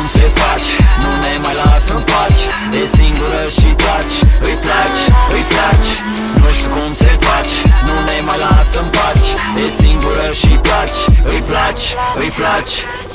se faci, nu ne mai lasă în pace. E singură și taci, îi placi, îi placi. Nu știu cum se faci, nu ne mai lasă în pace. E singură și taci, îi placi, îi placi.